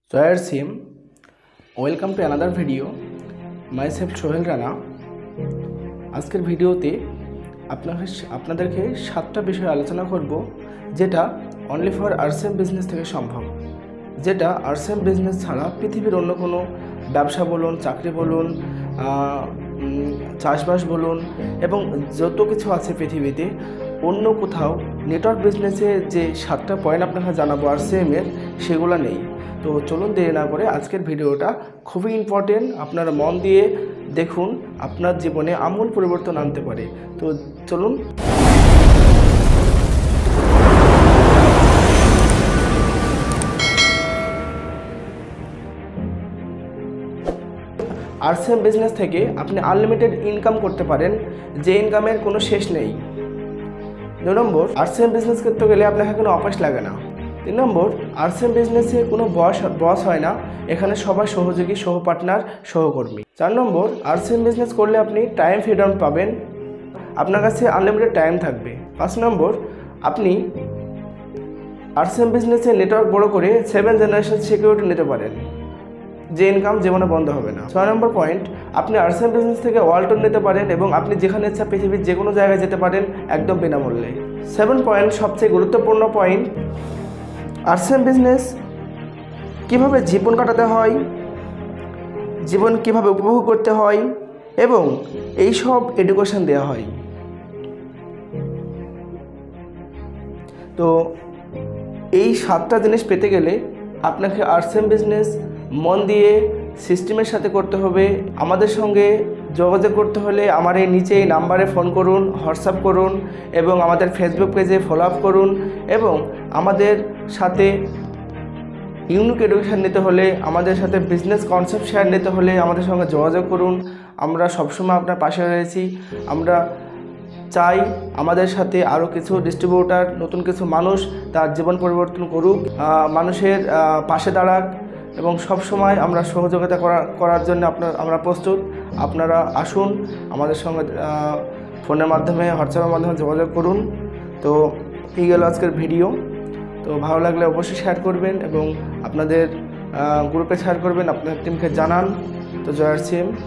Zoyer Sim, welcome to another video. Myself Sohel Rana. আজকের ভিডিওতে আপনাদেরকে 7টা বিষয় আলোচনা করব যেটা অনলি ফর আরসিএম বিজনেস থেকে সম্ভব, যেটা আরসিএম বিজনেস ছাড়া পৃথিবীর অন্য কোনো ব্যবসা বলুন, চাকরি বলুন, চাষবাস বলুন এবং যত কিছু আছে পৃথিবীতে অন্য কোথাও নেটওয়ার্ক বিজনেসে যে 7টা পয়েন্ট আপনাকে জানাবো আরসিএমের, সেগুলো নেই। তো চলুন দেরি না করে আজকের ভিডিওটা খুবই ইম্পর্টেন্ট, আপনারা মন দিয়ে দেখুন, আপনার জীবনে আমূল পরিবর্তন আনতে পারে। তো চলুন। আরসিএম বিজনেস থেকে আপনি আনলিমিটেড ইনকাম করতে পারেন, যে ইনকামের কোনো শেষ নেই। 2 নম্বর, আরসিএম বিজনেস করতে গেলে আপনাকে কোনো অফিস লাগে না। 3 নম্বর, আরসিএম বিজনেসে কোনো বস হয় না, এখানে সবাই সহযোগী, পার্টনার, সহকর্মী। 4 নম্বর, আরসিএম বিজনেস করলে আপনি টাইম ফ্রিডম পাবেন, আপনার কাছে আনলিমিটেড টাইম থাকবে। 5 নম্বর, আপনি আরসিএম বিজনেসে নেটওয়ার্ক বড় করে 7 জেনারেশন সিকিউরিটি নিতে পারেন, যে ইনকাম জীবনে বন্ধ হবে না। 6 নম্বর পয়েন্ট, আপনি আরসিএম বিজনেস থেকে ওয়ার্ল্ড ট্যুর নিতে পারেন এবং আপনি যেখানে ইচ্ছা পৃথিবীর যে কোনো জায়গায় যেতে পারেন একদম বিনামূল্যে। 7 পয়েন্ট, সবচেয়ে গুরুত্বপূর্ণ পয়েন্ট, আরসিএম বিজনেস কীভাবে জীবন কাটাতে হয়, জীবন কীভাবে উপভোগ করতে হয় এবং এই সব এডুকেশন দেওয়া হয়। তো এই 7টা জিনিস পেতে গেলে আপনাকে আরসিএম বিজনেস মন দিয়ে সিস্টেমের সাথে করতে হবে। আমাদের সঙ্গে যোগাযোগ করতে হলে আমার এই নিচে এই নাম্বারে ফোন করুন, হোয়াটসঅ্যাপ করুন এবং আমাদের ফেসবুক পেজে ফলো আপ করুন এবং আমাদের সাথে ইউনিক এডুকেশন নিতে হলে, আমাদের সাথে বিজনেস কনসেপ্ট শেয়ার নিতে হলে আমাদের সঙ্গে যোগাযোগ করুন। আমরা সবসময় আপনার পাশে রয়েছি। আমরা চাই আমাদের সাথে আরও কিছু ডিস্ট্রিবিউটার, নতুন কিছু মানুষ তার জীবন পরিবর্তন করুক, মানুষের পাশে দাঁড়াক এবং সব সময় আমরা সহযোগিতা করার জন্য আমরা প্রস্তুত। আপনারা আসুন, আমাদের সঙ্গে ফোনের মাধ্যমে, হোয়াটসঅ্যাপের মাধ্যমে যোগাযোগ করুন। তো এই গেল আজকের ভিডিও। তো ভালো লাগলে অবশ্যই শেয়ার করবেন এবং আপনাদের গ্রুপে শেয়ার করবেন, আপনার টিমকে জানান। তো জয়ার সিম।